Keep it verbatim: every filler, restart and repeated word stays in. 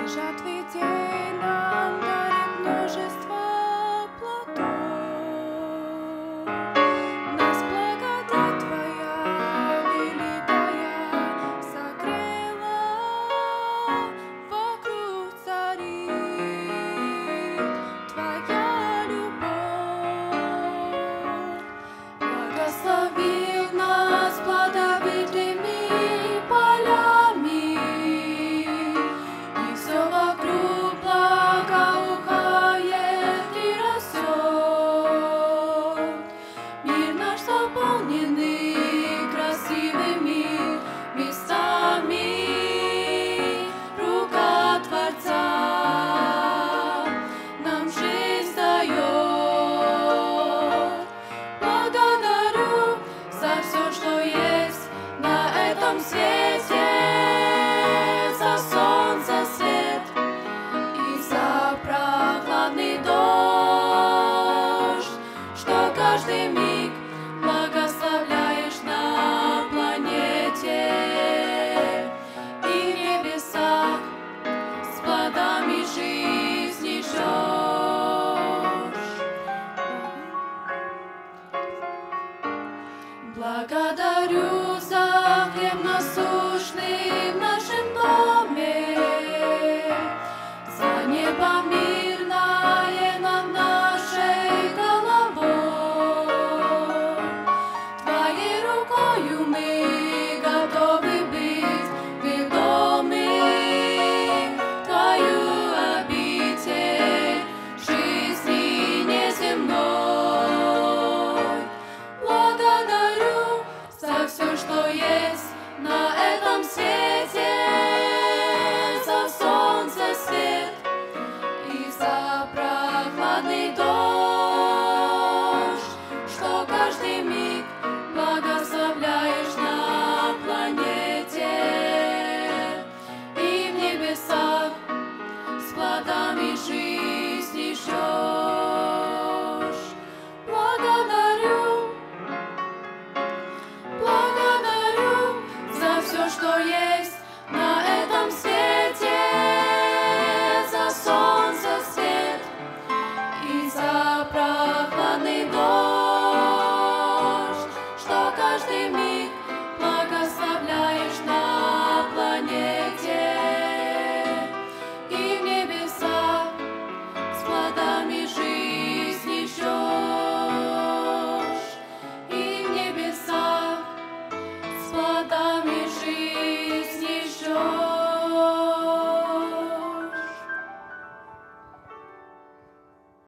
Жатвы день нам дарит множество плодов. Нас благодать Твоя великая согрела, вокруг царит Твоя любовь. Благословил нас плодовитыми полями, и все вокруг благоухает и растет. Мир наш заполненный красивыми местами, рука Творца нам жизнь дает. Благодарю за все, что есть на этом свете, за солнце, свет и за прохладный дождь, что каждый миг благословляешь на планете и в небесах с плодами жизни ждешь. Благодарю за хлеб насущный в нашем доме, за небо мирное над нашей головой. Твоей рукою мы готовы быть ведомы в Твою обитель жизни неземной. Благодарю за все, что есть на этом свете, за солнце, свет и за прохладный дождь, что каждый миг благословляешь на планете и в небесах с плодами жизни.